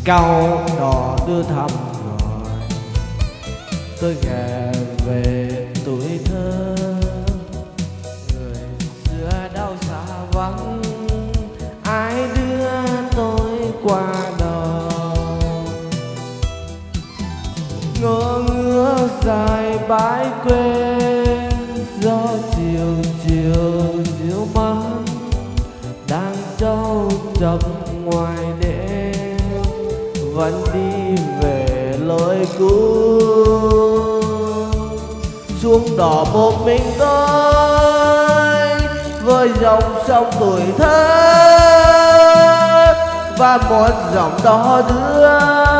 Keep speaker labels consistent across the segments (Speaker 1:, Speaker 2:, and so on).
Speaker 1: Câu đò đưa thăm gọi tôi ghé về tuổi thơ. Người xưa đau xa vắng, ai đưa tôi qua đời. Ngỡ ngỡ dài bãi quê, gió chiều chiều dịu mát đang trâu chập ngoài đêm, vẫn đi về lối cũ. Xuống đò một mình tôi với dòng sông tuổi thơ, và một dòng đò đưa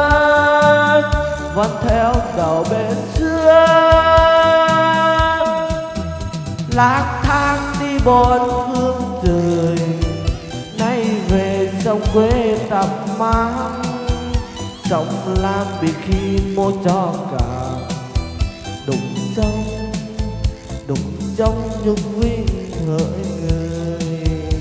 Speaker 1: vẫn theo đầu bên xưa. Lang thang đi bốn phương trời, nay về sông quê tắm mát. Sông Lam bị khi mua cho cả, đụng trong nhung vinh hỡi người.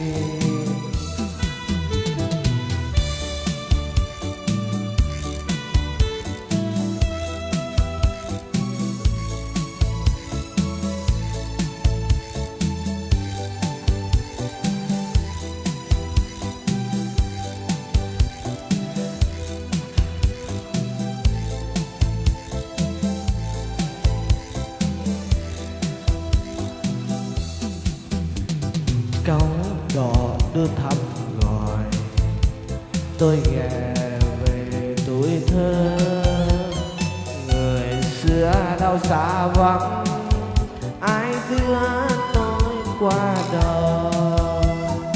Speaker 1: Câu đò đưa thăm gọi tôi ghé về tuổi thơ. Người xưa đau xa vắng, ai đưa tôi qua đời.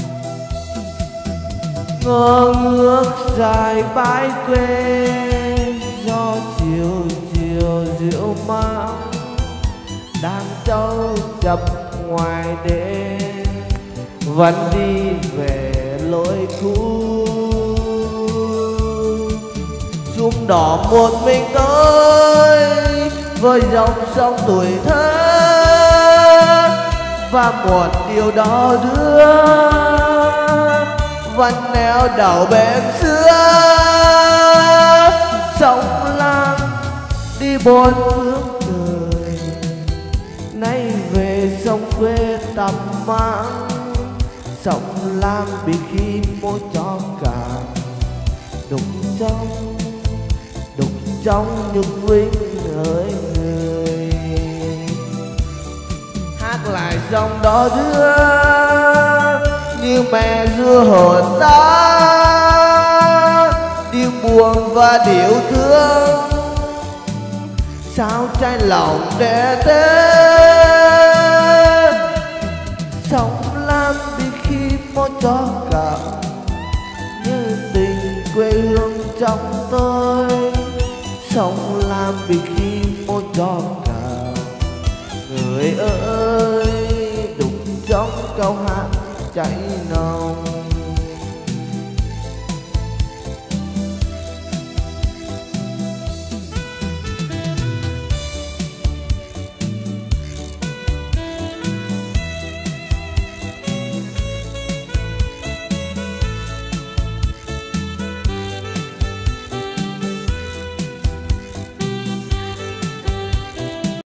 Speaker 1: Ngơ ngước dài bãi quê, gió chiều chiều dịu mát đang trâu chập ngoài đêm, vẫn đi về lối cũ. Xuống đò một mình tôi với dòng sông tuổi thơ, và một điều đó đưa vẫn neo đầu bên xưa. Sông Lam đi bốn phương trời, nay về sông quê tắm mát. Sông Lam bị khi mua cho cả, đụng trong nhung vinh hỡi người. Hát lại dòng đó đưa như mẹ ru hồn ta, điệu buồn và điệu thương sao trái lòng để tên. Sông Lam bị khi mua cho cả, như tình quê hương trong tôi. Sông Lam bị khi mua cho cả, người ơi đụng trong câu hát cháy nồng.